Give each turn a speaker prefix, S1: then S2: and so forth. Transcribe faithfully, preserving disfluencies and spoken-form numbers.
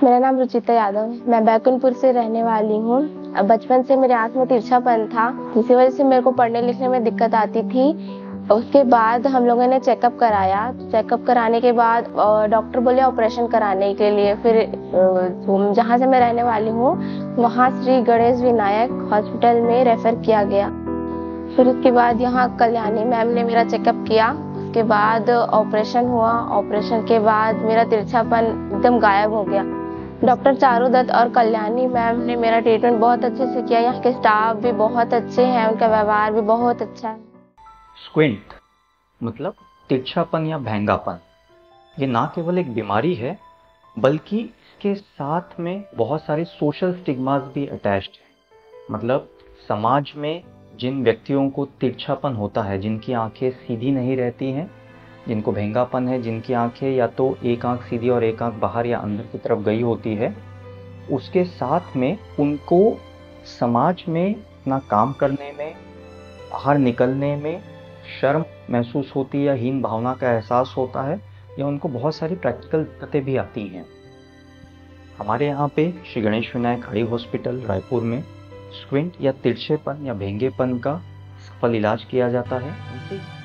S1: मेरा नाम रुचिता यादव है। मैं बैकुंठपुर से रहने वाली हूँ। अब बचपन से मेरे आँख में तिरछापन था, जिसकी वजह से मेरे को पढ़ने लिखने में दिक्कत आती थी। उसके बाद हम लोगों ने चेकअप कराया। चेकअप कराने के बाद डॉक्टर बोले ऑपरेशन कराने के लिए। फिर जहाँ से मैं रहने वाली हूँ वहाँ श्री गणेश विनायक हॉस्पिटल में रेफर किया गया। फिर उसके बाद यहाँ कल्याणी मैम ने मेरा चेकअप किया। उसके बाद ऑपरेशन हुआ। ऑपरेशन के बाद मेरा तिरछापन एकदम गायब हो गया। डॉक्टर चारू दत्त और कल्याणी मैम ने मेरा ट्रीटमेंट बहुत अच्छे से किया। यहाँ के स्टाफ भी बहुत अच्छे हैं, उनका व्यवहार भी बहुत अच्छा है।
S2: स्क्विंट मतलब तिरछापन या भेंगापन, ये ना केवल एक बीमारी है बल्कि इसके साथ में बहुत सारे सोशल स्टिग्मास भी अटैच्ड हैं। मतलब समाज में जिन व्यक्तियों को तिरछापन होता है, जिनकी आंखें सीधी नहीं रहती हैं, जिनको भेंगापन है, जिनकी आंखें या तो एक आंख सीधी और एक आंख बाहर या अंदर की तरफ गई होती है, उसके साथ में उनको समाज में अपना काम करने में, बाहर निकलने में शर्म महसूस होती है या हीन भावना का एहसास होता है, या उनको बहुत सारी प्रैक्टिकल दिक्कतें भी आती हैं। हमारे यहाँ पे श्री गणेश विनायक आई हॉस्पिटल रायपुर में स्क्विंट या तिरछेपन या भेंगेपन का सफल इलाज किया जाता है।